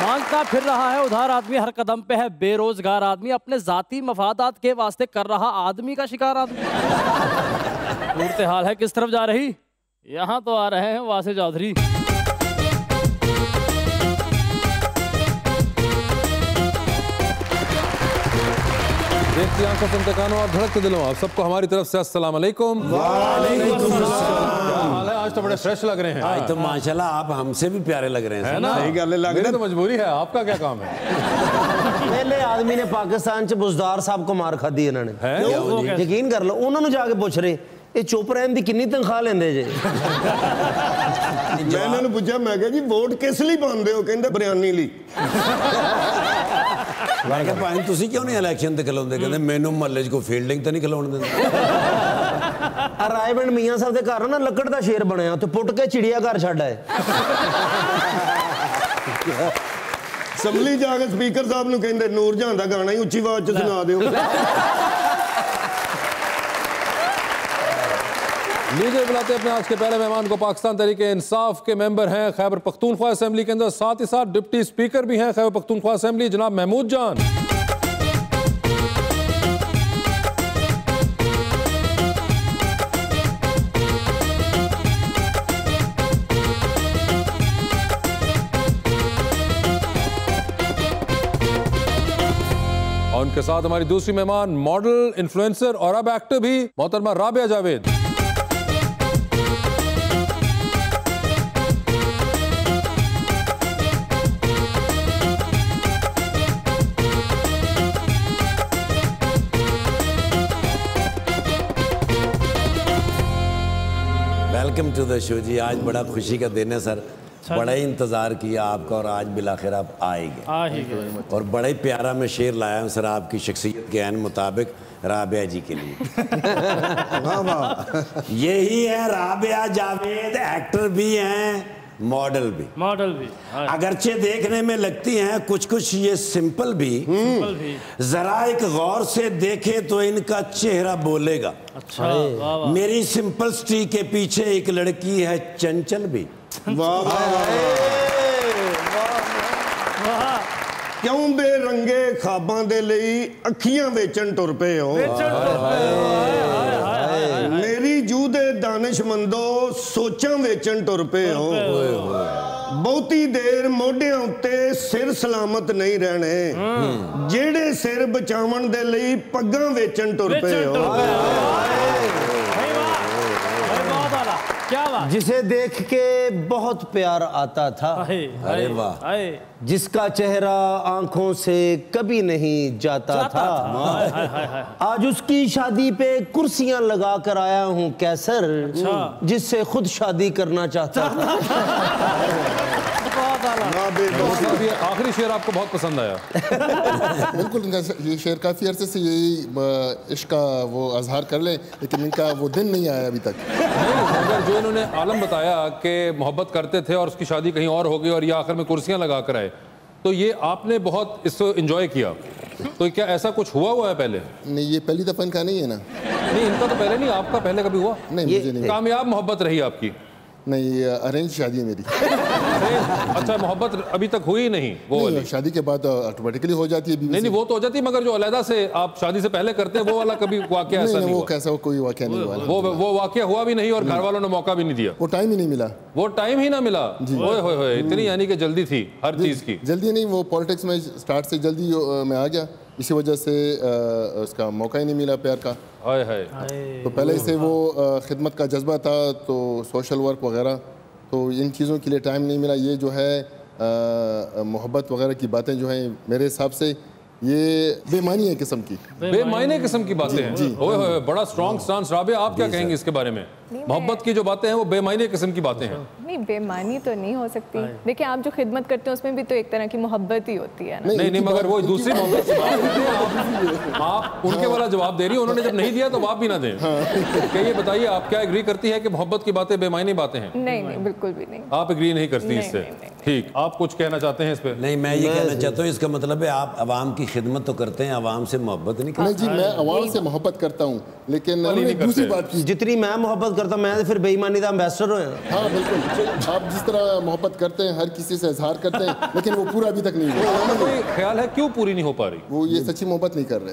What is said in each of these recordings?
मांगता फिर रहा है उधार आदमी, हर कदम पे है बेरोजगार आदमी, अपने जाती मफादात के वास्ते कर रहा आदमी का शिकार आदमी। सूरत हाल है किस तरफ जा रही, यहाँ तो आ रहे हैं वासे चौधरी। देखती आंखों से इंतकानों और धड़कते दिलों, आप सबको हमारी तरफ से अस्सलाम वालेकुम। वालेकुम क्या हाल है? आज तो बड़े फ्रेश लग रहे हैं। आज तो माशाल्लाह आप हमसे भी प्यारे लग रहे हैं, है ना? सही गल लग रही है तो मजबूरी है, आपका क्या काम है? पहले आदमी ने पाकिस्तान च बुजदार साहब को मार खाधी इन्होंने, यकीन कर लो। उन्होंने जाके पूछ रहे ये चुप रहन दी कितनी तनख्वाह लेंदे जे। मैं इन्होंने पूछा, मैं कहा जी वोट किस लिए पाते हो? कहते बिरयानी ली। मैं कहा भाई तुसी क्यों नहीं इलेक्शन ते खलोंदे? कहते मैनू महल्ले च कोई फील्डिंग तो नहीं खलोण दिंदे। रायबंड मियां साहब दे घर ना लकड़ दा शेर बनया, ते पुट के चिड़िया घर छड्ड आए। असम्बली जाके स्पीकर साहब नूं कहंदे नूर जहां दा गाना ही उच्ची आवाज च सुना दिओ। लीजिए बुलाते अपने आज के पहले मेहमान को। पाकिस्तान तहरीके इंसाफ के मेंबर हैं खैबर पख्तूनख्वा असेंबली के अंदर, साथ ही साथ डिप्टी स्पीकर भी हैं खैबर पख्तूनख्वा असेंबली, जनाब महमूद जान। और उनके साथ हमारी दूसरी मेहमान मॉडल, इन्फ्लुएंसर और अब एक्टर भी मोहतरमा Rabia Javed. Welcome to the show जी। आज बड़ा खुशी का दिन है सर, बड़ा ही इंतज़ार किया आपका और आज बिलाखिर आप आएंगे और बड़ा ही प्यारा मैं शेर लाया हूँ सर आपकी शख्सियत के ऐन मुताबिक राबिया जी के लिए। यही है राबिया जावेद, एक्टर भी हैं मॉडल भी। अगरचे देखने में लगती हैं कुछ कुछ ये सिंपल भी, जरा एक गौर से देखे तो इनका चेहरा बोलेगा। अच्छा, मेरी सिंपल स्ट्री के पीछे एक लड़की है चंचल भी। क्यों बेरंगे खाबां दे लई अखियां वेचन टुर पे हो? मेरी जू दे दानिशमंदो सोचां वेचन टुर पे हो। बहुती देर मोढियां उत्ते सिर सलामत नहीं रहने, जेड़े सिर बचावन दे लई पग्गां वेचन टुर पे हो। क्या बात। जिसे देख के बहुत प्यार आता था, अरे वाह, जिसका चेहरा आंखों से कभी नहीं जाता था, आज उसकी शादी पे कुर्सियां लगा कर आया हूँ कैसर, जिससे खुद शादी करना चाहता था। आखिरी शेर आपको बहुत पसंद आया। बिल्कुल, ये शेर काफ़ी अरसे से यही इश्क का वो अजहार कर ले, लेकिन इनका वो दिन नहीं आया अभी तक। मगर जो इन्होंने आलम बताया कि मोहब्बत करते थे और उसकी शादी कहीं और हो गई और ये आखिर में कुर्सियां लगा कर आए, तो ये आपने बहुत इसको एंजॉय किया। तो क्या ऐसा कुछ हुआ है पहले? नहीं, ये पहली दफ़ा इनका नहीं है ना। नहीं, इनका तो पहले नहीं, आपका पहले कभी हुआ? नहीं, मुझे नहीं। कामयाब मोहब्बत रही आपकी? नहीं, अरेंज शादी है मेरी। अच्छा, मोहब्बत अभी तक हुई नहीं? वो नहीं, शादी के बाद ऑटोमेटिकली हो जाती है। नहीं, वो तो हो जाती है, मगर जो अलहदा से आप शादी से पहले करते हैं वो वाला कभी वाकया ऐसा नहीं? वो कैसा, कोई वाकया नहीं हुआ। वो वाकया हुआ भी नहीं और घर वालों ने मौका भी नहीं दिया? वो टाइम ही नहीं मिला। वो टाइम ही ना मिला? ओए इतनी यानी कि जल्दी थी हर चीज की? जल्दी नहीं, वो पॉलिटिक्स में स्टार्ट से जल्दी मैं आ गया, इसी वजह से उसका मौका ही नहीं मिला प्यार का। तो पहले से वो खिदमत का जज्बा था, तो सोशल वर्क वगैरह, तो इन चीज़ों के लिए टाइम नहीं मिला। ये जो है मोहब्बत वगैरह की बातें जो हैं मेरे हिसाब से ये बेमानी है किस्म की, बेमायने किस्म की बातें हैं। ओए बड़ा स्ट्रॉन्ग स्टांस। राबिया, आप क्या कहेंगे इसके बारे में? मोहब्बत की जो बातें हैं वो बेमायने किस्म की बातें हैं। नहीं, बेमानी तो नहीं हो सकती। देखिए, आप जो खिदमत करते हैं उसमें भी तो एक तरह की मोहब्बत ही होती है ना। नहीं, मगर वो दूसरी मोहब्बत की बात कर रहे हैं आप उनके वाला जवाब दे रही है। उन्होंने जब नहीं दिया तो आप भी ना दें। क्या ये बताइए, आप क्या एग्री करती है कि मोहब्बत की बातें बेमायने बातें हैं? नहीं, बिल्कुल भी नहीं। आप एग्री नहीं करती इससे? ठीक, आप कुछ कहना चाहते हैं इस पे? नहीं, मैं ये कहना चाहता हूँ, इसका मतलब है आप आवाम की खिदमत तो करते हैं, आवाम से मोहब्बत नहीं करते। नहीं जी, मैं आवाम से मोहब्बत करता हूँ, लेकिन दूसरी बात की, जितनी मैं मोहब्बत करता हूँ, मैं फिर बेईमानी का एम्बेसडर हो। हाँ बिल्कुल, आप जिस तरह मोहब्बत करते हैं, हर किसी से इजहार करते हैं, लेकिन वो पूरा अभी तक नहीं हुआ। कोई ख्याल है क्यों पूरी नहीं हो पा रही? वो ये सच्ची मोहब्बत नहीं कर रहे।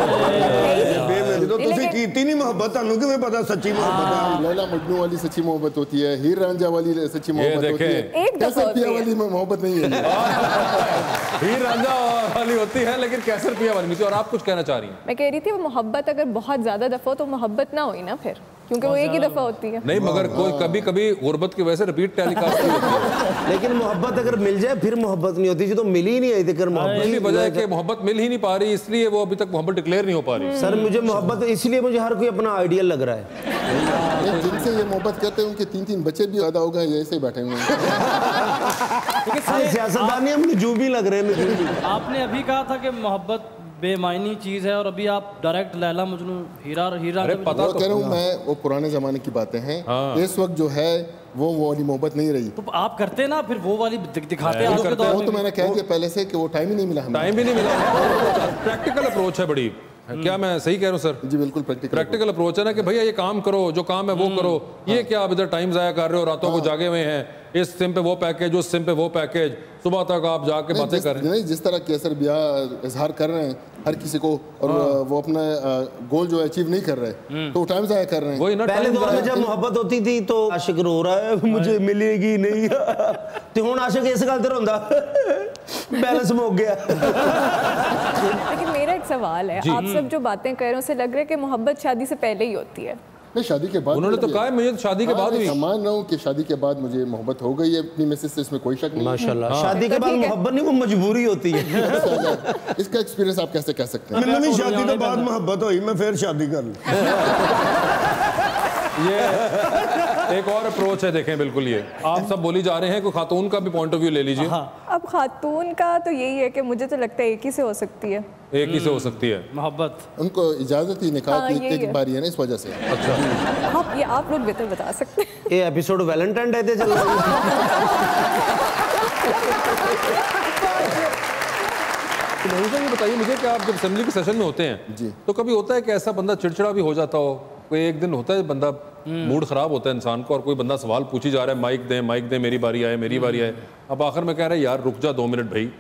नहीं मोहब्बत पता सच्ची मोहब्बत लैला मजनू वाली सच्ची मोहब्बत होती है, हीर रांझा वाली सच्ची मोहब्बत होती है, कैसर पिया वाली मोहब्बत नहीं है। हीर रांझा वाली होती है लेकिन कैसर पिया वाली नहीं। और आप कुछ कहना चाह रही हैं? मैं कह रही थी वो मोहब्बत अगर बहुत ज्यादा दफा हो तो मोहब्बत ना हुई ना फिर, क्योंकि वो एक ही दफा होती है। नहीं, मगर कोई कभी कभी गुर्बत की वजह से रिपीट टेलीकास्ट होती है। लेकिन मोहब्बत अगर मिल जाए फिर मोहब्बत नहीं होती, जो तो मिल ही नहीं आई थी मोहब्बत की वजह है कि मोहब्बत मिल ही नहीं पा रही, इसलिए वो अभी तक मोहब्बत डिक्लेयर नहीं हो पा रही। सर मुझे मोहब्बत इसलिए मुझे हर कोई अपना आइडियल लग रहा है। जिनसे ये मोहब्बत करते हैं उनके 3-3 बच्चे भी पैदा हो गए, ऐसे बैठे हुए हैं। सियासतदान हम नजूबी लग रहे हैं। आपने अभी कहा था कि मोहब्बत बेमायनी चीज है और अभी आप डायरेक्ट लैला मजनू हीरा पता तो कह रहा हूँ मैं, वो पुराने जमाने की बातें हैं। इस वक्त जो है वो वाली मोहब्बत नहीं रही। तो आप करते ना फिर वो वाली दिखाते हैं। वो तो मैंने कह दिया पहले से कि वो टाइम ही नहीं मिला, टाइम भी नहीं मिला। प्रैक्टिकल अप्रोच है बड़ी। क्या मैं सही कह रहा हूँ सर? जी बिल्कुल प्रैक्टिकल अप्रोच है ना कि भैया ये काम करो, जो काम है वो करो। ये क्या आप इधर टाइम जाया कर रहे हो, रातों को जागे हुए हैं, इस सिम पे वो पैकेज, उस सिम पे वो पैकेज, सुबह तक आप जाके बातें कर रहे हैं। नहीं, जिस तरह कैसर बिया इजहार कर रहे हैं हर किसी को, और वो अपना गोल जो अचीव नहीं कर रहे तो टाइम जाया कर रहे हैं। वही ना, पहले दौर में जब मोहब्बत होती थी तो आशिक रो रहा है मुझे मिलेगी नहीं, तो हुण आशिक इस गल ते रोंदा बैलेंस मुक गया। लेकिन मेरा एक सवाल है, आप सब जो बातें कर रहे हो उसे लग रहा है कि मोहब्बत शादी से पहले ही होती है। नहीं, शादी के बाद उन्होंने तो कहा है मुझे शादी के बाद हुई। मान रहा हूँ कि शादी के बाद मुझे मोहब्बत हो गई है अपनी मिसेस से, इसमें कोई शक नहीं। माशाल्लाह, शादी के बाद मोहब्बत नहीं, वो मजबूरी होती है। इसका एक्सपीरियंस आप कैसे कह सकते हैं? मैंने भी शादी के बाद मोहब्बत हुई, मैं फिर शादी कर ली। ये एक और अप्रोच है, देखें बिल्कुल। ये आप सब बोली जा रहे हैं, कोई खातून का भी पॉइंट ऑफ व्यू ले लीजिए। अब खातून का तो यही है कि मुझे तो लगता है एक ही से हो सकती है, एक ही से हो सकती है मोहब्बत। उनको इजाजत ही निकाह की एक बारी है ना, इस वजह से। अच्छा, ये आप लोग बेहतर बता सकते हैं। ये एपिसोड वैलेंटाइन डे पे चल रहा है। ये बताइए मुझे कि आप जब असेंबली के सेशन में होते हैं जी, तो कभी होता है कि ऐसा बंदा चिड़चिड़ा भी हो जाता हो? कोई एक दिन होता है बंदा मूड खराब होता है इंसान को, और कोई बंदा सवाल पूछी जा रहा है, माइक दे, मेरी बारी आए, मेरी बारी आए, अब आखिर में कह रहा है यार रुक जा 2 मिनट भाई।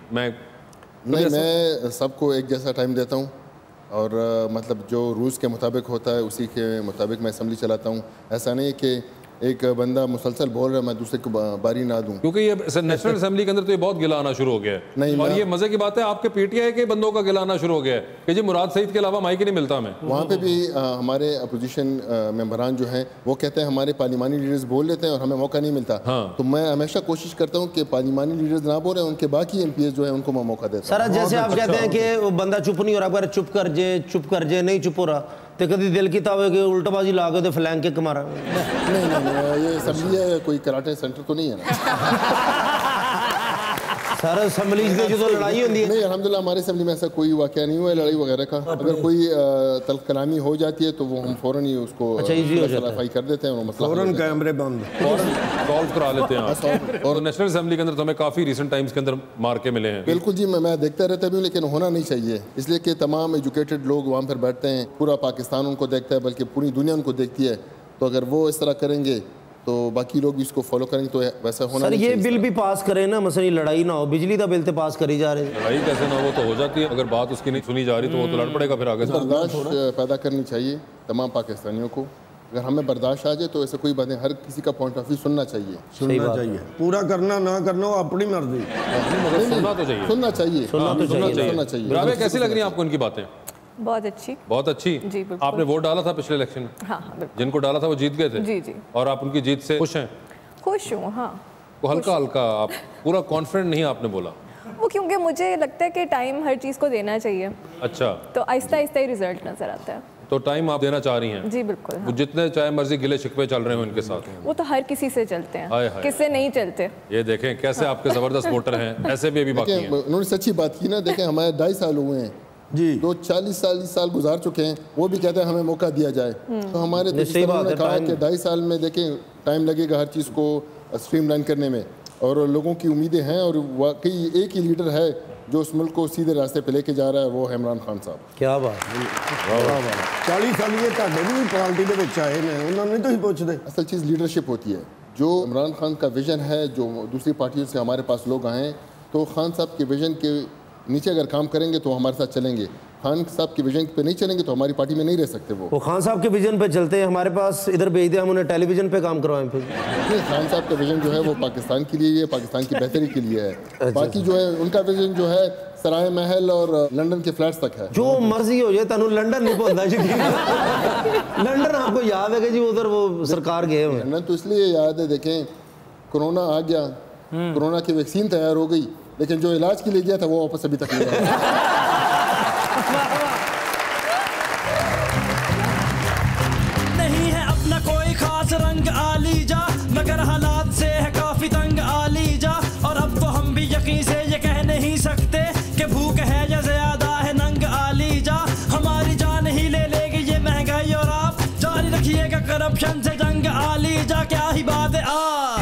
मैं सबको एक जैसा टाइम देता हूँ, और मतलब जो रूल्स के मुताबिक होता है उसी के मुताबिक मैं असेंबली चलाता हूँ। ऐसा नहीं कि एक बंदा मुसलसल बोल रहा है मैं दूसरे को बारी ना दूं, क्योंकि ये नेशनल असेंबली के अंदर तो ये बहुत गिला आना शुरू हो गया है। नहीं, और ये मजे की बात है, आपके पीटीआई के बंदों का गिला आना शुरू हो गया है कि जी मुराद सईद के अलावा माइक ही नहीं मिलता हमें। वहाँ पे भी हमारे अपोजिशन मेंबरान जो हैं वो कहते हैं हमारे पार्लिमानी लीडर्स बोल लेते हैं और हमें मौका नहीं मिलता। तो मैं हमेशा कोशिश करता हूँ कि पार्लिमानी लीडर्स ना बोले, उनके बाकी एमपीएस जो है उनको मैं मौका देता हूँ। सर जैसे आप कहते हैं कि वो बंदा चुप नहीं हो रहा, अगर चुप कर जे नहीं चुप हो रहा तो कभी दिल की तावे के उल्टाबाजी ला के तो फ्लैंक के मारा। नहीं, ये असेंबली है, कोई कराटे सेंटर तो नहीं है ना। सर असेंबली से जो लड़ाई होती है, नहीं अल्हम्दुलिल्लाह हमारी असेंबली में ऐसा कोई वाक़या नहीं हुआ है लड़ाई वगैरह का। अगर कोई तल्ख कलामी हो जाती है तो वो हम फौरन ही उसको सलाफाई कर देते हैं, फौरन कैमरे बंद सॉल्व करा लेते हैं। और नेशनल असेंबली के अंदर तो हमें काफ़ी रिसेंट टाइम्स के अंदर मार के मिले हैं। बिल्कुल जी, मैं देखता रहता भी हूँ, लेकिन होना नहीं चाहिए, इसलिए कि तमाम एजुकेटेड लोग वहाँ पर बैठते हैं, पूरा पाकिस्तान उनको देखता है, बल्कि पूरी दुनिया उनको देखती है। तो अगर वो इस तरह करेंगे तो बाकी लोग भी इसको फॉलो करेंगे, तो वैसा होना सर नहीं ये चाहिए। बिल भी पास करें ना, मसली लड़ाई ना हो, बिजली का बिल तो पास करी जा रहे हैं। लड़ाई कैसे ना हो तो हो जाती है, अगर बात उसकी नहीं सुनी जा रही तो वो तो लड़ पड़ेगा फिर आगे से। बर्दाश्त पैदा करनी चाहिए तमाम पाकिस्तानियों को। अगर हमें बर्दाश्त आ जाए तो ऐसा कोई बात नहीं, हर किसी का पॉइंट ऑफ व्यू सुनना चाहिए। पूरा करना ना करना वो अपनी मर्जी, सुनना तो चाहिए, सुनना चाहिए। राबे कैसी लग रही है आपको इनकी बातें? बहुत अच्छी, बहुत अच्छी। जी बिल्कुल। आपने वोट डाला था पिछले इलेक्शन में? हाँ बिल्कुल। जिनको डाला था वो जीत गए थे? जी जी। और आप उनकी जीत से खुश हैं? खुश हूँ, हाँ। तो हल्का हल्का, आप पूरा कॉन्फिडेंट नहीं आपने बोला? वो क्योंकि मुझे लगता है कि टाइम हर चीज़ को देना चाहिए। अच्छा, तो आहिस्ता आहिस्ता ही रिजल्ट नजर आता है। तो टाइम आप देना चाह रही हैं? जी बिल्कुल। वो जितने चाहे मर्जी गिले शिकवे चल रहे हो इनके साथ, वो तो हर किसी से चलते हैं, किससे नहीं चलते। ये देखें कैसे आपके जबरदस्त वोटर हैं, ऐसे भी अभी बाकी हैं। उन्होंने सच्ची बात की ना, देखें हमारे 2.5 साल हुए हैं जी, तो 40 साल गुजार चुके हैं, वो भी कहते हैं हमें मौका दिया जाए। तो हमारे तो जिस तरह उन्होंने कहा कि 2.5 साल में देखें टाइम लगेगा हर चीज़ को स्ट्रीमलाइन करने में, और लोगों की उम्मीदें हैं और वाकई एक ही लीडर है जो उस मुल्क को सीधे रास्ते पे लेके जा रहा है, वो है इमरान खान साहब। क्या बात 40 साल ये ਤੁਹਾਡੇ ਵੀ ਪਾਰਟੀ ਦੇ ਵਿੱਚ ਆਏ ਨੇ, ਉਹਨਾਂ ਨੂੰ ਨਹੀਂ ਤੁਸੀਂ ਪੁੱਛਦੇ? असल चीज़ लीडरशिप होती है। जो इमरान खान का विजन है, जो दूसरी पार्टियों से हमारे पास लोग आए तो खान साहब के विजन के नीचे अगर काम करेंगे तो हमारे साथ चलेंगे, खान साहब के विजन पे नहीं चलेंगे तो हमारी पार्टी में नहीं रह सकते। वो खान साहब के विजन पे चलते हैं, हमारे पास इधर भेज दिया, हम उन्हें टेलीविजन पे काम करवाएं फिर। नहीं, खान साहब का विजन जो है वो पाकिस्तान के लिए है, पाकिस्तान की बेहतरी के लिए है। बाकी जो है उनका विजन जो है सराय महल और लंदन के फ्लैट्स तक है। जो मर्जी हो जाए, तनु लंदन नहीं पहुंचता जी। लंदन आपको याद है कि जी उधर वो सरकार गए हुए। लंदन तो इसलिए याद है, देखें कोरोना आ गया, कोरोना की वैक्सीन तैयार हो गई, लेकिन जो इलाज के लिए गया था वो वापस अभी तक नहीं आया। नहीं है अपना कोई खास रंग आलीजा, मगर हालात से है काफी तंग आलीजा। और अब तो हम भी यकीन से ये कह नहीं सकते कि भूख है या ज्यादा है नंग आलीजा। हमारी जान ही ले लेगी ये महंगाई और आप जारी रखिएगा करप्शन से जंग आलीजा। क्या ही बात है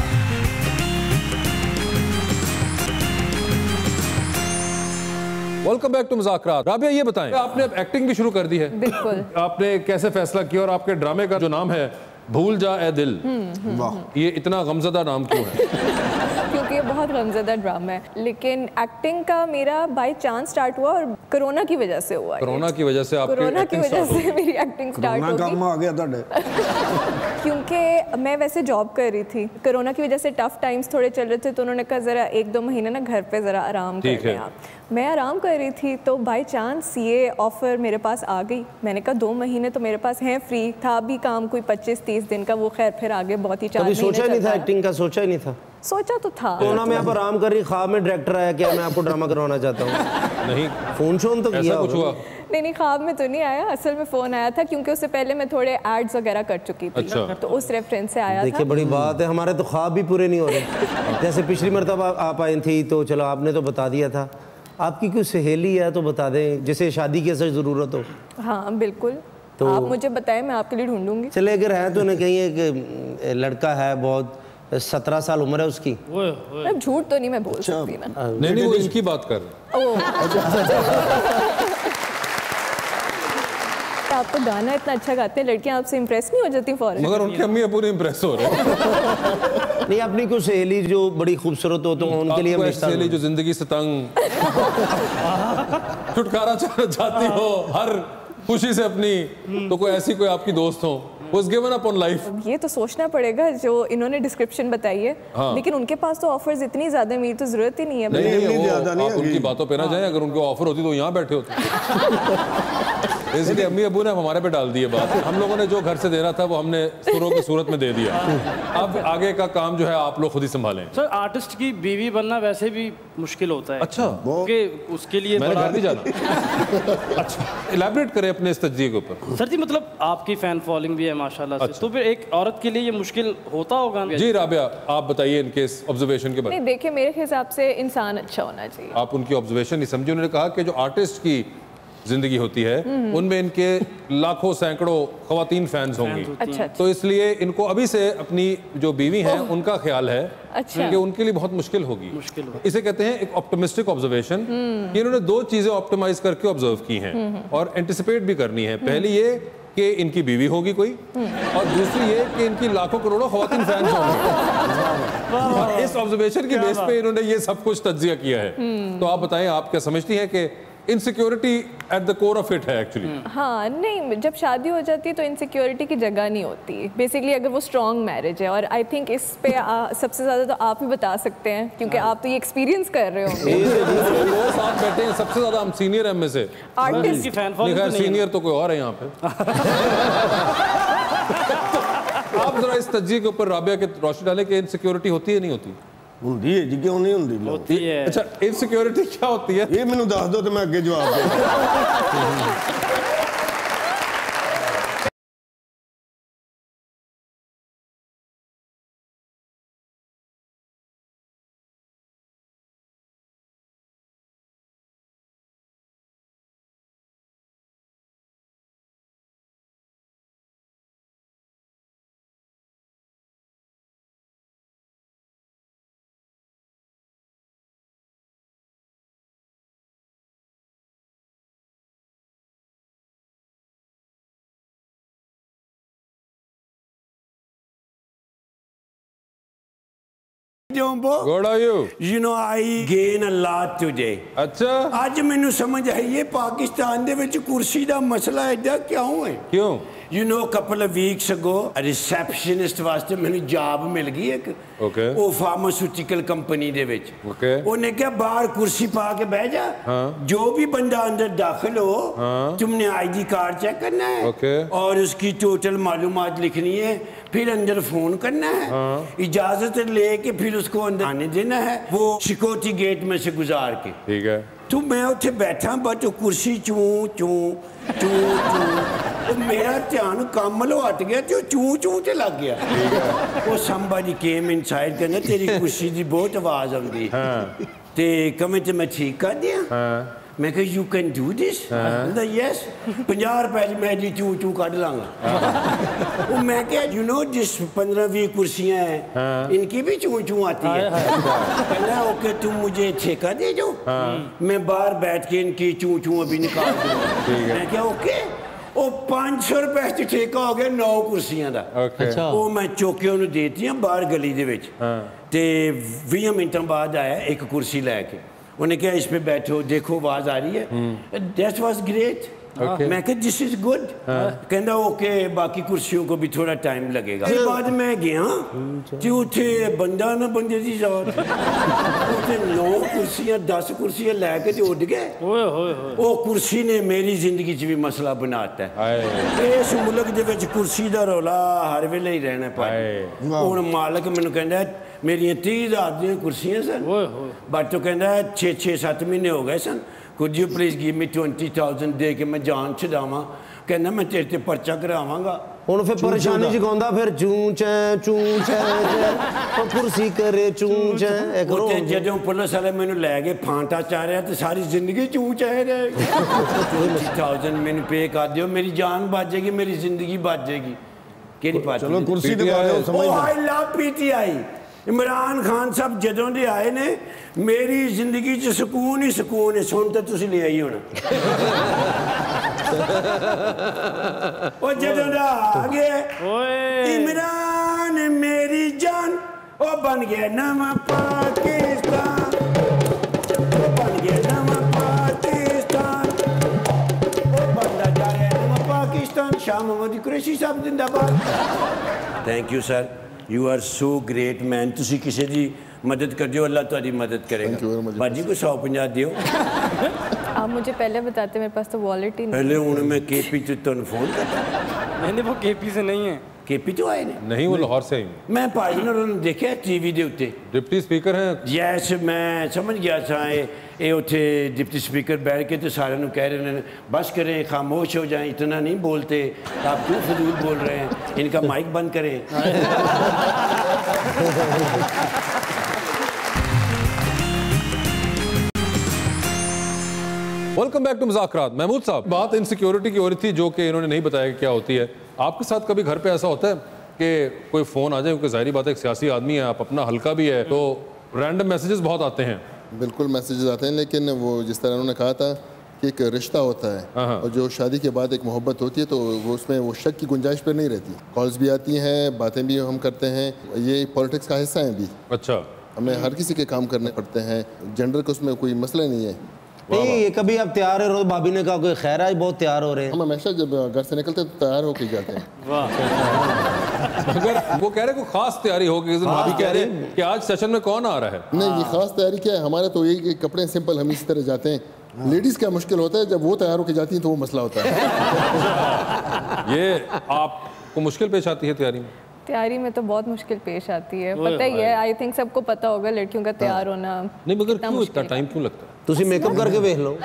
welcome back to Muzakarat. Rabia, ये बताएं, आपने अब एक्टिंग भी शुरू कर दी है। बिल्कुल। आपने कैसे फैसला किया और आपके ड्रामे का जो नाम है भूल जा ए दिल, ये इतना गमज़दा नाम क्यों है? क्योंकि ये बहुत गमज़दा ड्रामा है, लेकिन एक्टिंग का मेरा बाय चांस स्टार्ट हुआ और कोरोना की वजह से हुआ। कोरोना की वजह से आपकी कोरोना की acting वजह start से मेरी एक्टिंग स्टार्ट हो काम गई। आ गया ਤੁਹਾਡੇ। क्योंकि मैं वैसे जॉब कर रही थी, कोरोना की वजह से टफ टाइम्स थोड़े चल रहे थे, तो उन्होंने कहा ज़रा 1-2 महीने ना घर पे ज़रा आराम कर लें आप। मैं आराम कर रही थी तो बाय चांस ये ऑफ़र मेरे पास आ गई। मैंने कहा 2 महीने तो मेरे पास हैं फ्री, था भी काम कोई 25-30 दिन का, वो खैर फिर आगे बहुत ही 4 महीने सोचा नहीं था, चलता एक्टिंग का सोचा ही नहीं था। सोचा तो था। कोरोना में आप आराम कर रही, ख्वाब में डायरेक्टर आया क्या मैं आपको ड्रामा करवाना चाहता हूँ? नहीं, फोन शोन तो किया कुछ हुआ? नहीं, ख्वाब में तो नहीं आया, असल में फ़ोन आया था क्योंकि उससे पहले मैं थोड़े एड्स वगैरह कर चुकी थी। अच्छा। तो उस रेफरेंस से आया था। देखिए बड़ी बात है, हमारे तो ख्वाब भी पूरे नहीं हो रहे। जैसे पिछली मरतबा आप आई थी तो चलो आपने तो बता दिया था, आपकी कोई सहेली है तो बता दें जिसे शादी की असर ज़रूरत हो। हाँ बिल्कुल, तो आप मुझे बताएं, मैं आपके लिए ढूंढूंगी। चले अगर है तो उन्हें कहीं एक लड़का है, बहुत 17 साल उम्र है उसकी। अब झूठ तो नहीं मैं बोल सकती ना। नहीं, वो इसकी बात कर रहे हैं। आपको गाना इतना अच्छा गाते हैं, लड़कियां आपसे इम्प्रेस नहीं हो जाती फौरन? मगर उनके अम्मी अबू ने इम्प्रेस हो रहे हैं। नहीं, अपनी कोई सहेली जो बड़ी खूबसूरत हो तो उनके लिए सहेली जो जिंदगी से तंग छुटकारा चाहती हो हर खुशी से अपनी, तो कोई ऐसी कोई आपकी दोस्त हो was given up on life। ये तो सोचना पड़ेगा जो इन्होंने डिस्क्रिप्शन बताई है। हाँ। लेकिन उनके पास तो ऑफर्स इतनी ज्यादा है, मेरी तो जरूरत ही नहीं है। नहीं, ज्यादा नहीं, आप उनकी बातों पे ना जाएं, अगर उनको ऑफर होती तो यहाँ बैठे होते। इसलिए अम्मी अबू ने हमारे पे डाल दी है बात। हम लोगों ने जो घर से देना था वो हमने सुरों की सूरत में दे दिया। अब आगे का काम जो है आप लोग खुद ही संभालें। सर, आर्टिस्ट की बीवी बनना वैसे भी मुश्किल होता है। अच्छा, क्योंकि उसके लिए मैंने घर नहीं जाना। अच्छा, इलैबोरेट करें अपने इस तजज़िये के ऊपर। सर जी, मतलब आपकी फैन फॉलोइंग भी है माशाल्लाह से, अच्छा। तो फिर एक औरत के लिए ये मुश्किल होता होगा। जी राबिया, आप बताइए इनके इस ऑब्जर्वेशन के बारे में। नहीं, देखिए मेरे हिसाब से इंसान अच्छा होना चाहिए। आप उनकी ऑब्जर्वेशन नहीं समझे। उन्होंने कहा कि जो आर्टिस्ट की जिंदगी होती है उनमें इनके लाखों सैकड़ों ख्वातीन फैंस होंगी। अच्छा। तो इसलिए इनको अभी से अपनी जो बीवी हैं उनका ख्याल है अच्छा। कि उनके लिए बहुत मुश्किल होगी। इसे कहते हैं एक ऑप्टिमिस्टिक ऑब्जर्वेशन, कि इन्होंने 2 चीजें ऑप्टिमाइज करके ऑब्जर्व की हैं और एंटिसिपेट भी करनी है। पहली ये कि इनकी बीवी होगी कोई, और दूसरी ये कि इनकी लाखों करोड़ों ख्वातीन फैंस होंगे। और इस ऑब्जर्वेशन की बेस पे इन्होंने ये सब कुछ तज्जिया किया है। तो आप बताएं, आप क्या समझती हैं कि insecurity at the core of it है एक्चुअली? हाँ, नहीं, जब शादी हो जाती है तो इनसिक्योरिटी की जगह नहीं होती बेसिकली, अगर वो स्ट्रॉन्ग मैरिज है। और आई थिंक इस पे सबसे ज़्यादा तो आप ही बता सकते हैं, क्योंकि आप तो ये एक्सपीरियंस कर रहे होंगे। वो साथ बैठे हैं, सबसे ज़्यादा हम सीनियर हैं में से। आर्टिस्ट की फैन फॉलोइंग सीनियर तो कोई और है यहाँ पे। आप जरा इस तज्जिये के ऊपर राबिया के रोशनी डालें कि इनसिक्योरिटी होती है नहीं होती? ਹੁੰਦੀ ਹੈ ਜੀ, क्यों नहीं ਹੁੰਦੀ? अच्छा, इनसिक्योरिटी क्या होती है ये ਮੈਨੂੰ ਦੱਸ ਦਿਓ ਤੇ ਮੈਂ ਅੱਗੇ ਜਵਾਬ ਦੇ Jumbo? Good are you? You know, I gain a lot today. अच्छा? आज मैंने समझ आई ये पाकिस्तान दे विच कुर्सी दा मसला एडा क्यों है? क्यों? You know, a couple of weeks ago, a receptionist वास्ते मैंने जॉब मिल गई एक वो फार्मास्यूटिकल कंपनी दे विच उन्हें क्या बाहर कुर्सी पा के बैठ जा जो भी बंदा अंदर दाखिल हो तुमने आईडी कार्ड चेक करना है और उसकी टोटल मालूमात लिखनी है फिर अंदर फोन करना है इजाजत लेके फिर उसको अंदर आने देना है वो सिक्योरिटी गेट में से गुजार के ठीक है तो मैं उत्थे बैठा बट कुर्सी चू चू चू चू मेरा ध्यान काम लो हट गया तो चू चू ते लग गया वो somebody came inside कहना तेरी कुर्सी दी बहुत आवाज आउंदी ते कमे ते मैं ठीक कर दिया मैं कहा you can do this कहंदा yes 50 रुपए मैं जी चू चू काट लांगा वो मैं क्या you know जिस 15-20 कुर्सियां हैं इनकी भी चू चू आती है कहना ओके तुम मुझे ठेका दे दो मैं बाहर बैठ के इनकी चू चू अभी निकाल दूंगा मैं क्या ओके वो 500 रुपए से ठेका हो गया 9 कुर्सियां दा अच्छा वो मैं चौके उन्हें देती हूं बाहर गली दे विच ते 20 मिनटां बाद आया एक कुर्सी लेके उन्हें क्या इस पे बैठो देखो आवाज आ रही है दैट वाज ग्रेट मैं कहा दिस इज गुड कहना ओके बाकी कुर्सियों को भी थोड़ा टाइम लगेगा फिर बाद मैं गया कि उठे बंदा ना बंदे दी जात उठे 9 कुर्सियां 10 कुर्सियां लेके ते उड़ गए वो कुर्सी ने मेरी जिंदगी च भी मसला बनाता है इस मुल्क दे विच कुर्सी दा रौला हर वेले ही रहना पाए हुण मालक मैनूं कहंदा मेरी 30,000 दी कुर्सियां सन बट तो कहंदा 6-7 महीने हो गए सन Could you please give me 20,000 दे के मैं जान छडावां कहना मैं तेरे ते पर्चा करावांगा हुण फिर परेशानी च गांदा फिर चूं चै ओ कुर्सी करे चूं चै एक रो जदों पुलिस वाले मेनू ले गए फांटा चारिया ते सारी जिंदगी चूं चै रहे 20,000 मैनू पे कर दियो मेरी जान बच जाएगी मेरी जिंदगी बच जाएगी केड़ी बात चलो कुर्सी दे बारे समझ I love PTI Imran Khan साहब जदों दे आए ने मेरी जिंदगी च सुकून ही सुकून है सुन तो तुसी ले आई होना ओ जदों दा आ गए इमरान मेरी जान ओ बन गया नवा पाकिस्तान ओ बन गया नवा पाकिस्तान ओ बनदा जा रहा है नवा पाकिस्तान शाह मोहम्मद कुरैशी साहब जिंदाबाद thank you sir You are so great man. तुसी किसी दी मदद कर दियो अल्लाह तुम्हारी मदद करेगा बाजी को 150 दियो आप मुझे पहले बताते मेरे पास तो वॉलेट ही नहीं पहले उन्हें मैं केपी तो फोन करता मैंने वो केपी से नहीं है केपी तो आए नहीं वो लाहौर से आई मैं भाई ने देखा टीवी दे उत्ते डिप्टी स्पीकर हैं यस मैं समझ गया था ये उठे डिप्टी स्पीकर बैठ के तो सारे कह रहे हैं बस करें खामोश हो जाएं इतना नहीं बोलते आप क्यों फजूल बोल रहे हैं इनका माइक बंद करें welcome back to Muzakarat Mahmood साहब बात इनसिक्योरिटी की हो रही थी जो कि इन्होंने नहीं बताया कि क्या होती है आपके साथ कभी घर पे ऐसा होता है कि कोई फ़ोन आ जाए क्योंकि जाहिर बात है एक सियासी आदमी है आप अपना हल्का भी है तो रैंडम मैसेजेस बहुत आते हैं बिल्कुल मैसेजेस आते हैं लेकिन वो जिस तरह उन्होंने कहा था कि एक रिश्ता होता है और जो शादी के बाद एक मोहब्बत होती है तो वो उसमें वो शक की गुंजाइश पर नहीं रहती कॉल्स भी आती हैं बातें भी हम करते हैं ये पॉलिटिक्स का हिस्सा है अभी अच्छा हमें हर किसी के काम करने पड़ते हैं जेंडर का उसमें कोई मसला नहीं है नहीं ये कभी आप तैयार है रोज भाभी ने कहा कोई खैर आज बहुत तैयार हो रहे हैं हम हमेशा जब घर से निकलते तो तैयार होके जाते हैं अगर वो कह रहे कोई खास तैयारी होगी भाभी कह रहे हैं कि आज सेशन में कौन आ रहा है नहीं ये खास तैयारी क्या है हमारे तो यही कपड़े सिंपल हम इसी तरह जाते हैं लेडीज क्या मुश्किल होता है जब वो तैयार होके जाती हैं तो वो मसला होता है ये आपको मुश्किल पेश आती है तैयारी में तो बहुत मुश्किल पेश आती है पता ही है आई थिंक सबको पता होगा लड़कियों का तैयार होना नहीं मगर क्यों इतना टाइम क्यों लगता है तुसी मेकअप करके देख लो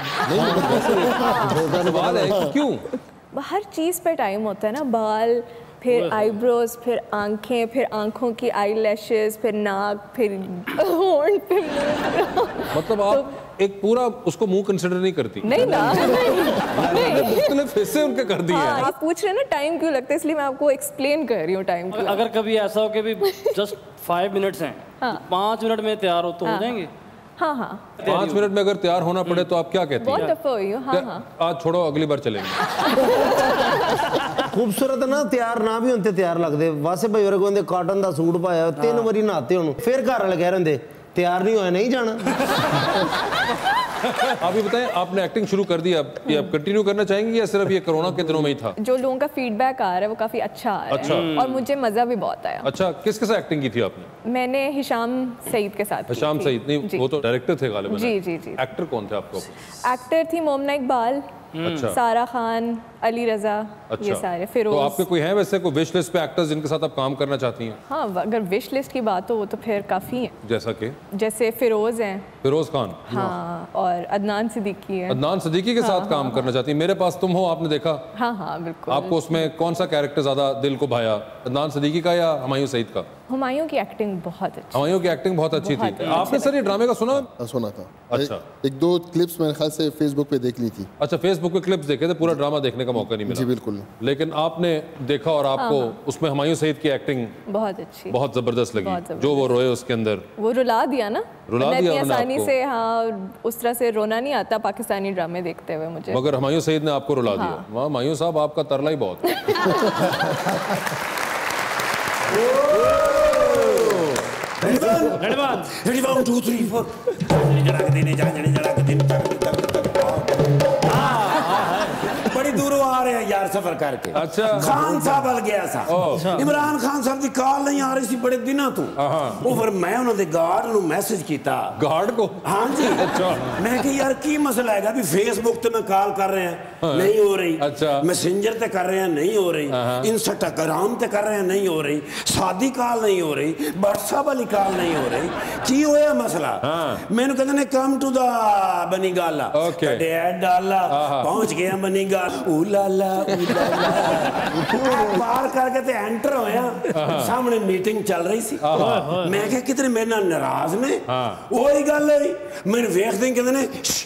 क्यों हर चीज़ पे टाइम होता है ना बाल फिर आईब्रोज फिर आंखें फिर आंखों की आई लैशेज फिर नाक फिर होंठ फिर मतलब आप एक पूरा उसको मुंह कंसिडर नहीं करती नहीं ना नहीं फेसे उनके कर दिए आप पूछ रहे हैं ना टाइम क्यों लगता है इसलिए मैं आपको एक्सप्लेन कर रही हूँ टाइम क्यों अगर कभी ऐसा हो कि भी जस्ट 5 मिनट्स हैं 5 मिनट में तैयार हो तो हो जाएंगे हाँ हाँ 5 मिनट में अगर तैयार होना पड़े तो आप क्या कहती हैं? बहुत दफा हुई हूँ। हाँ हाँ आज छोड़ो, अगली बार चलेंगे। खूबसूरत ना तैयार ना भी होते तैयार लगते वैसे भाई और कहते कॉटन का सूट पाया 3 वारी नहाते होने फिर घर वाले कह रहे तैयार नहीं होया नहीं जाना। आप ये बताएं, आपने एक्टिंग शुरू कर दी, अब ये आप कंटिन्यू करना चाहेंगी या सिर्फ ये कोरोना के दिनों में ही था? जो लोगों का फीडबैक आ रहा है वो काफी अच्छा आ रहा है और मुझे मजा भी बहुत आया। अच्छा, किसके साथ एक्टिंग की थी आपने? मैंने हिशाम सईद के साथ। हिशाम सईद नहीं, वो तो डायरेक्टर थे गालिबन। जी जी जी। एक्टर कौन थे आपको? एक्टर थी मोमना इकबाल, सारा खान, अली रजा, ये सारे। फिरोज। तो आपके कोई हैं वैसे कोई विश लिस्ट पे एक्टर्स जिनके साथ आप काम करना चाहती हैं? हाँ, अगर विश लिस्ट की बात हो वो तो फिर काफी है। जैसा कि? जैसे फिरोज हैं। फिरोज खान। हाँ, और अदनान सिद्दीकी है। अदनान सिद्दीकी के साथ काम करना चाहती हैं। मेरे पास तुम हो आपने देखा? हाँ हाँ बिल्कुल। आपको उसमें कौन सा कैरेक्टर ज्यादा दिल को भाया, अदनान सिद्दीकी का या हुमायूं सईद का? हुमायूं की एक्टिंग बहुत अच्छी। हुमायूं की एक्टिंग बहुत अच्छी थी। आपने सर ये ड्रामे का सुना था? अच्छा, एक दो क्लिप्स मेरे ख्याल से फेसबुक पे देख ली थी। अच्छा, फेसबुक पे क्लिप्स देखे थे, पूरा ड्रामा देखने का मौका नहीं मिला? जी बिल्कुल। लेकिन आपने देखा और आपको उसमें हुमायूं सईद की एक्टिंग बहुत अच्छी, बहुत जबरदस्त लगी। जो वो रोए उसके अंदर, वो रुला दिया ना, रुला दिया आसानी से। हाँ, उस तरह से रोना नहीं आता पाकिस्तानी ड्रामे देखते हुए मुझे, मगर हुमायूं सईद ने आपको रुला दिया। वाह हुमायूं साहब, आपका तरला ही बहुत बड़ी दूरों आ रहे हैं यार सफर करके। अच्छा, खान साहब हल गया सा, इमरान खान साहब की कॉल नहीं आ रही सी बड़े दिनों तो वो फिर मैं उन्होंने गार्ड ਨੂੰ मैसेज किया। गार्ड को? हाँ जी। अच्छा, मैं कि यार की मसला है भी फेसबुक ते मैं कॉल कर रहे हैं नहीं हो रही, अच्छा मैसेंजर ते कर रहे हैं नहीं हो रही, इंस्टाग्राम ते कर रहे हैं नहीं हो रही, सादी कॉल नहीं हो रही, व्हाट्सएप वाली कॉल नहीं हो रही, की होया मसला? मैंने कहते ने कम टू द बनी गाला, डैड डाला, पहुंच गया बनी गाला, उलाला बाहर करके ते एंटर होया, सामने मीटिंग चल रही सी। मैं क्या कितने मेरे नाल नाराज ने, वही गल है मैंने वेखदे कहते ने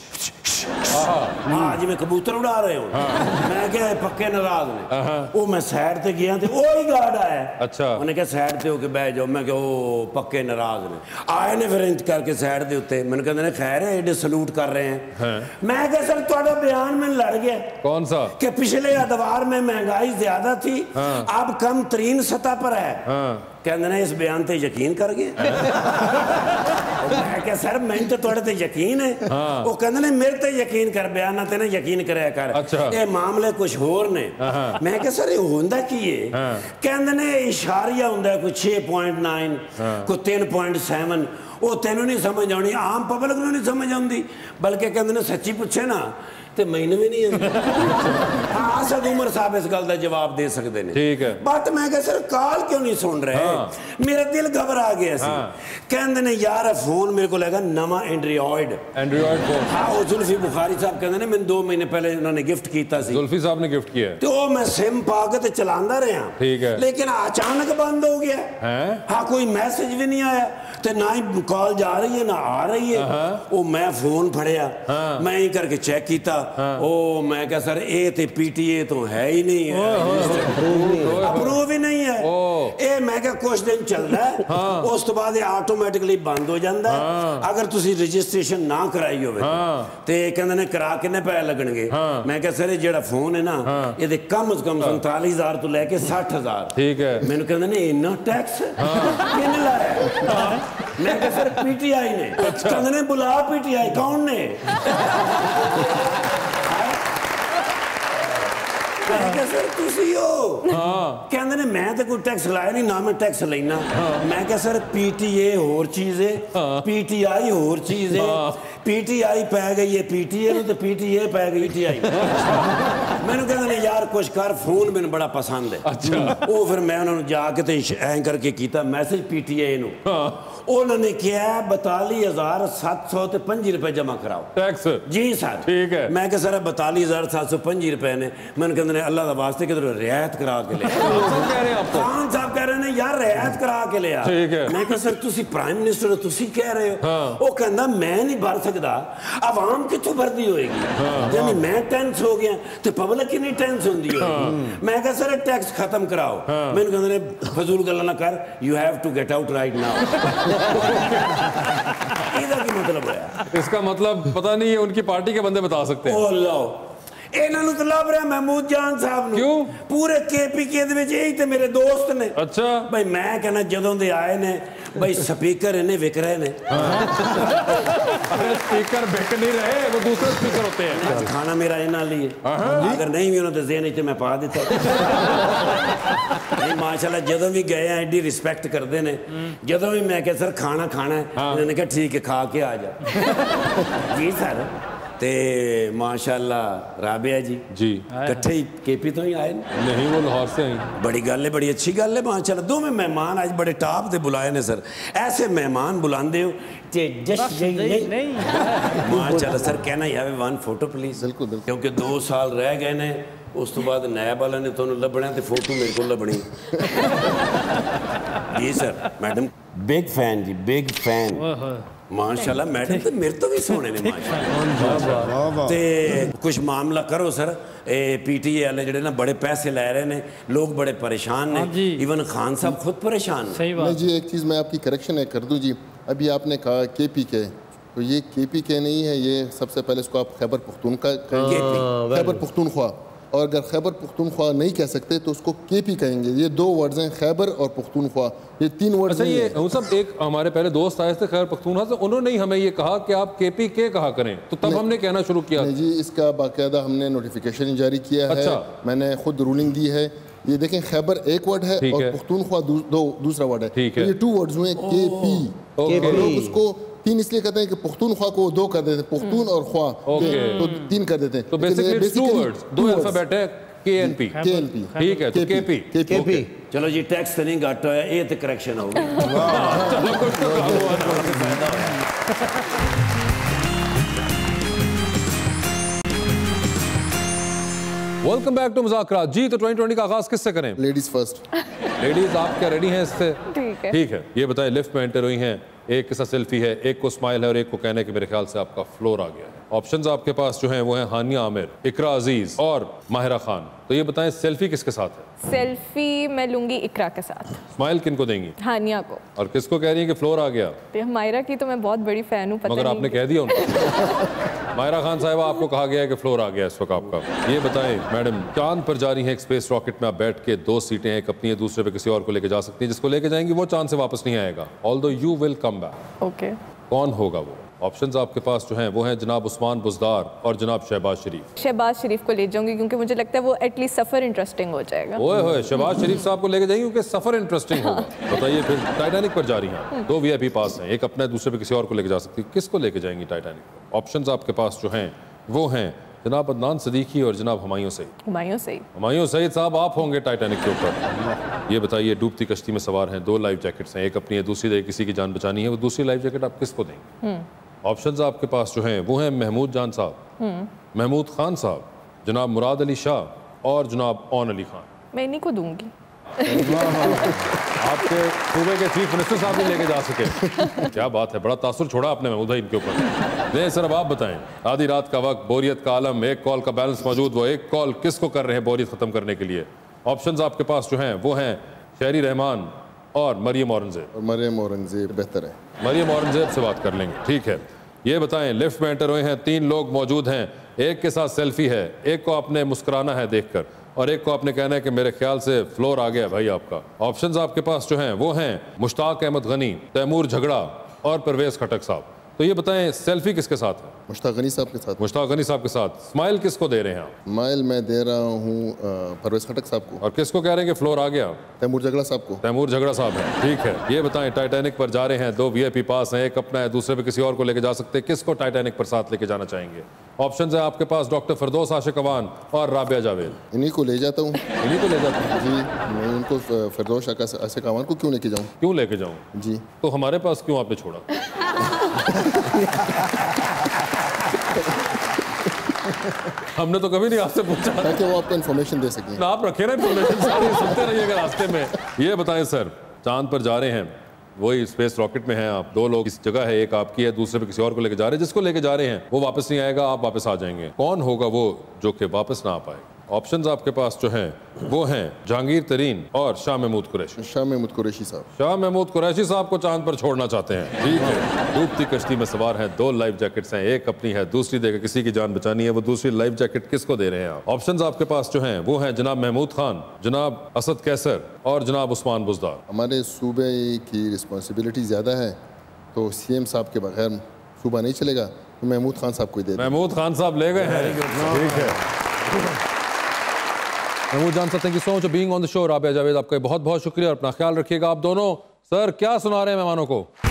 आज मैं कबूतर उड़ा रहे हो। मैं क्या पक्के नाराज ने। वो मैं साइड ते गया ते वही गार्ड आया। अच्छा, उन्हें क्या साइड ते होके बैठ जाओ। मैं क्या ओ पक्के नाराज ने आए ने फिर इंच करके साइड दे उत्ते मैंने कहते ने खैर है एडे सलूट कर रहे हैं। मैं क्या सर तुम्हारा बयान में लड़ गया। कौन सा? कि पिछले अदवार में महंगाई ज्यादा थी, अब कम तरीन सतह पर है। कहते ने इस बयान ते यकीन कर गए। मैं क्या सर मैं तो थोड़े ते यकीन है। वो कहते ने मेरे ते यकीन कर, बयान ते ना यकीन कराया कर। अच्छा, ये मामले कुछ होर ने। मैं क्या सर ये होंदा की है? कहते ने इशारिया होंदा है कोई 6.9 कोई 3.7, वो तेनों नहीं समझ आनी, आम पब्लिक नूं नहीं समझ आती, बल्कि कहते ने सच्ची पूछे ना ते मैनू भी नहीं। हाँ, असद उमर साहब इस गल का जवाब दे सकते हैं। ठीक है, बट मैं क्या सर कॉल क्यों नहीं सुन रहे? मेरा दिल घबरा गया सी। कहते ने यार फोन मेरे को लगा नवा एंड्रॉइड फोन। हाँ, वो जुल्फी बुखारी साहब कहते ने मैंने 2 महीने पहले उन्होंने गिफ्ट किया सी। जुल्फी साहब ने गिफ्ट किया तो मैं सिम पा के चलाता रहा। ठीक है, लेकिन अचानक बंद हो गया। हाँ, कोई मैसेज भी नहीं आया, तो ना ही कॉल जा रही है ना आ रही है। वो मैं फोन फड़िया, मैं ही करके चेक किया। ओ मैं क्या सर ए ते पीटीए तो है ही नहीं है, अप्रूव ही नहीं है। ए मैं क्या कुछ दिन चलता है, उस तो बाद ऑटोमेटिकली बंद हो जाता है। अगर तुसी रजिस्ट्रेशन ना कराई होवे ते कहंदे ने करा किन्ने पैसे लगणगे। मैं क्या सर जेड़ा फोन है ना ये कम से कम 47,000 तो लेके 60,000। ठीक है, मैंने कहंदे ने इन्ना टैक्स किन्ने लाया? मैं क्या सर पीटीआई ने। कहंदे ने बुला पीटीआई कौन ने? सर तुसी हो? कहंदे ने मैं तो कोई टैक्स लाया नहीं ना मैं टैक्स लेना। मैं क्या सर पीटीए होर चीज है, पीटीआई होर चीज है। पीटीआई पै गई है पीटीए तो पीटीए पै गई पीटीआई। मैंने कहंदे ने यार कुछ कर, फोन मैंने बड़ा पसंद है। अच्छा, वो फिर मैं उन्होंने जाके ते ऐं करके किया मैसेज पीटीए नूं। उन्होंने क्या 42,705 रुपए जमा कराओ टैक्स। जी सर। ठीक है, मैं क्या सर 42,705 रुपए ने। मैंने कहते ने अल्लाह का वास्ते किधर रियायत करा के ले। खान साहब कह रहे हैं यार रियायत करा के ले। ठीक है, मैं क्या सर तुसी प्राइम मिनिस्टर हो, तुसी कह रहे हो। वो कहंदा मैं नहीं भर सकदा, आवाम कित्थों भरदी होएगी? यानी मैं टेंस हो गया तो पब्लिक कितनी टेंस होंदी होएगी। मैं क्या सर टैक्स खत्म कराओ। मैंने कहंदे ने फजूल गल्लां ना कर, you have to get out right now. मतलब है? इसका मतलब पता नहीं, है उनकी पार्टी के बंदे बता सकते हैं। ओ लो, ਇਹਨਾਂ ਨੂੰ ਤਾਂ ਲੱਭ ਰਿਹਾ महमूद जान साहब ਨੂੰ। क्यों? पूरे KPK ਦੇ ਵਿੱਚ ਇਹੀ ਤੇ ਮੇਰੇ ਦੋਸਤ ਨੇ। अच्छा भाई मैं कहना ਜਦੋਂ ਦੇ ਆਏ ਨੇ भाई स्पीकर इन्हें विक रहे ने। अरे स्पीकर बिक नहीं रहे, वो दूसरे स्पीकर होते हैं। खाना मेरा इन्हें लिए, अगर नहीं भी उन्होंने ज़हन तो मैं पा देता। नहीं माशाल्लाह ਜਦੋਂ भी गए हैं एडी रिस्पेक्ट करते हैं। ਜਦੋਂ भी मैं क्या सर खाना खाना है, इन्होंने कहा ठीक है खा के आ जा। जी सर। ते माशाल्लाह राबिया जी इकट्ठे ही KP तो ही आए नहीं, वो लाहौर से आई। बड़ी गल है, बड़ी अच्छी गल है माशाल्लाह। दोवें मेहमान आज बड़े टॉप दे बुलाए ने सर। ऐसे मेहमान बुलाते हो ते जस्ट नहीं माशाल्लाह सर। कहना यार वन फोटो प्लीज। बिल्कुल बिल्कुल, क्योंकि 2 साल रह गए ने, उस तो बाद नैब वाला ने तुहानू लभना ते फोटो मेरे को लभनी। जी सर। मैडम बिग फैन जी, बिग फैन माशाल्लाह। मैडम तो मेरे तो भी सोने ने माशाल्लाह। ते कुछ मामला करो सर। PTA वाले जेडे ना बड़े पैसे ले रहे ने, लोग बड़े परेशान ने, इवन खान साहब खुद परेशान हैं। नहीं जी, एक चीज़ मैं आपकी करेक्शन कर दूं जी। अभी आपने कहा KPK, तो ये KPK नहीं है, ये सबसे पहले इसको आप खैबर पख्तूनख्वा कहेंगे, खैबर पख्तूनख्वा। और अगर खैबर पख्तूनख्वा नहीं कह सकते तो उसको KP कहेंगे। ये 2 वर्ड्स हैं, खैबर और पख्तूनख्वा, ये 3 वर्ड्स। अच्छा, ये हम सब एक हमारे पहले दोस्त आए थे खैबर पख्तूनख्वा से, उन्होंने ही हमें ये कहा कि आप KPK कहा करें, तो तब हमने कहना शुरू किया। नहीं जी, इसका बाकायदा हमने नोटिफिकेशन जारी किया है। मैंने खुद रूलिंग दी है। ये देखें, खैबर एक वर्ड है और पख्तूनख्वा दूसरा वर्ड है। ये 2 वर्ड्स हुए KP। लोग उसको 3 इसलिए कहते हैं कि पख्तूनख्वा को 2 कर देते हैं, पख्तून और ख्वा तो 3 कर देते हैं। तो बेसिकली 2 वर्ड्स, 2 अल्फाबेट है KNP। ठीक है, तो KP। चलो जी, टैक्स तो नहीं घट होया, ये तो करेक्शन हो गई। चलो कुछ तो काम हुआ ना, फायदा होया। वेलकम बैक टू मुज़ाकरात जी। तो 2020 का आगाज किससे करें? Ladies first. लेडीज आप क्या रेडी हैं इससे? ठीक है। ये बताएं, लिफ्ट में एंटर हुई हैं, एक के साथ सेल्फी है, एक को स्माइल है और एक को कहना है कि मेरे ख्याल से आपका फ्लोर आ गया है। ऑप्शंस आपके पास जो हैं वो हैं हानिया आमिर, इकरा अजीज और माहिरा खान। तो ये बताएं, सेल्फी किसके साथ है? सेल्फी मैं लूंगी इकरा के साथ। स्माइल किनको देंगी? हानिया को। और किसको कह रही है कि फ्लोर आ गया? माहिरा की तो मैं बहुत बड़ी फैन हूँ, मगर आपने कह दिया उनको। माहिरा खान साहिबा, आपको कहा गया है कि फ्लोर आ गया इस वक्त आपका। ये बताएं मैडम, चांद पर जा रही है एक स्पेस रॉकेट में, आप बैठ के 2 सीटें, एक अपनी है, दूसरे पे किसी और को लेके जा सकती हैं। जिसको लेके जाएंगी वो चांद से वापस नहीं आएगा, although you will come back. Okay. कौन होगा वो? ऑप्शंस आपके पास जो हैं वो हैं जनाब उस्मान बुज़दार और जनाब शहबाज शरीफ। शहबाज शरीफ को ले जाऊंगी क्योंकि मुझे लगता है वो एटलीस्ट सफ़र इंटरेस्टिंग हो जाएगा। ओए होए, शहबाज शरीफ साहब को लेके जाएंगे क्योंकि सफ़र इंटरेस्टिंग होगा। बताइए फिर, टाइटैनिक पर जा रही हैं, 2 VIP पास हैं, एक अपने दूसरे पे किसी और को लेके जा सकती है। किसको लेके जाएंगी टाइटैनिक पर? ऑप्शंस आपके पास जो हैं वो हैं जनाब अदनान सदीकी और जनाब हुमायूं सईद। हुमायूं सईद साहब, आप होंगे टाइटैनिक के ऊपर। ये बताइए, डूबती कश्ती में सवार हैं, 2 लाइफ जैकेट्स हैं, एक अपनी है, दूसरी किसी की जान बचानी है, वो दूसरी लाइफ जैकेट आप किसको देंगे? ऑप्शंस आपके पास जो हैं वो हैं महमूद जान साहब, महमूद खान साहब, जनाब मुराद अली शाह और जनाब ओन अली खान। मैं इन्हीं को दूंगी। आपके सूबे के चीफ मिनिस्टर साहब भी लेके जा सके। क्या बात है, बड़ा तासुर छोड़ा आपने महमूद भाई इनके ऊपर। नहीं सर, अब आप बताएं, आधी रात का वक्त, बोरियत का आलम, एक कॉल का बैलेंस मौजूद, वो एक कॉल किसको कर रहे हैं बोरियत खत्म करने के लिए? ऑप्शंस आपके पास जो हैं वो हैं शहरी रहमान और मरियम औरंगजेब। मरियम औरंगजेब बेहतर है। मरियम औरंगजेब से बात कर लेंगे, ठीक है। ये बताएं, लिफ्ट में एंटर हुए हैं, 3 लोग मौजूद हैं, एक के साथ सेल्फी है, एक को आपने मुस्कुराना है देखकर और एक को आपने कहना है कि मेरे ख्याल से फ्लोर आ गया भाई आपका। ऑप्शंस आपके पास जो हैं वो हैं मुश्ताक अहमद गनी, तैमूर झगड़ा और परवेज खटक साहब। तो ये बताएं, सेल्फी किसके साथ है? मुश्ताक गनी साहब के साथ। मुश्ताक गनी साहब के साथ। स्माइल किसको दे रहे हैं आप? स्माइल मैं दे रहा हूँ परवेज खटक साहब को। और किसको कह रहे हैं कि फ्लोर आ गया? तैमूर झगड़ा साहब को। तैमूर झगड़ा साहब है, ठीक है। ये बताएं, टाइटैनिक पर जा रहे हैं, 2 VIP पास हैं, एक अपना है, दूसरे पे किसी और को लेके जा सकते हैं। किसको टाइटैनिक पर साथ लेके जाना चाहेंगे? ऑप्शन है आपके पास डॉक्टर फिरदौस आशिक अवान और राबिया जावेद। इन्हीं को ले जाता हूँ। इन्हीं को ले जाता हूँ जी। मैं उनको फिरदौस आशिक अवान को क्यों लेके जाऊँ? क्यों लेके जाऊँ जी? तो हमारे पास क्यों आपने छोड़ा? हमने तो कभी नहीं आपसे पूछा ताकि वो आपको इन्फॉर्मेशन दे सकें। आप रखे ना इन्फॉर्मेशन सारी, सुनते रहिएगा रास्ते में। ये बताएं सर, चांद पर जा रहे हैं, वही स्पेस रॉकेट में हैं आप, 2 लोग इस जगह है, एक आपकी है, दूसरे पे किसी और को लेके जा रहे हैं। जिसको लेके जा रहे हैं वो वापस नहीं आएगा, आप वापस आ जाएंगे। कौन होगा वो जो कि वापस ना आ पाए? ऑप्शंस आपके पास जो हैं वो हैं जहांगीर तरीन और शाह महमूद कुरैशी। शाह महमूद कुरैशी साहब। शाह महमूद कुरैशी साहब को चांद पर छोड़ना चाहते हैं। ठीक है, डूबती कश्ती में सवार हैं, 2 लाइफ जैकेट्स हैं, एक अपनी है, दूसरी देकर किसी की जान बचानी है। वो दूसरी लाइफ जैकेट किसको दे रहे हैं आप? ऑप्शंस आपके पास जो हैं वो हैं जनाब महमूद खान, जनाब असद कैसर और जनाब उस्मान बुज़दार। हमारे सूबे की रिस्पॉन्सिबिलिटी ज़्यादा है तो सीएम साहब के बगैर सूबा नहीं चलेगा, तो महमूद खान साहब को दे। महमूद खान साहब ले गए हैं। ठीक है, महमूद जान सकते हैं कि so much being on the show. Rabia Javed आपका बहुत बहुत शुक्रिया और अपना ख्याल रखिएगा आप दोनों। सर क्या सुना रहे हैं मेहमानों को?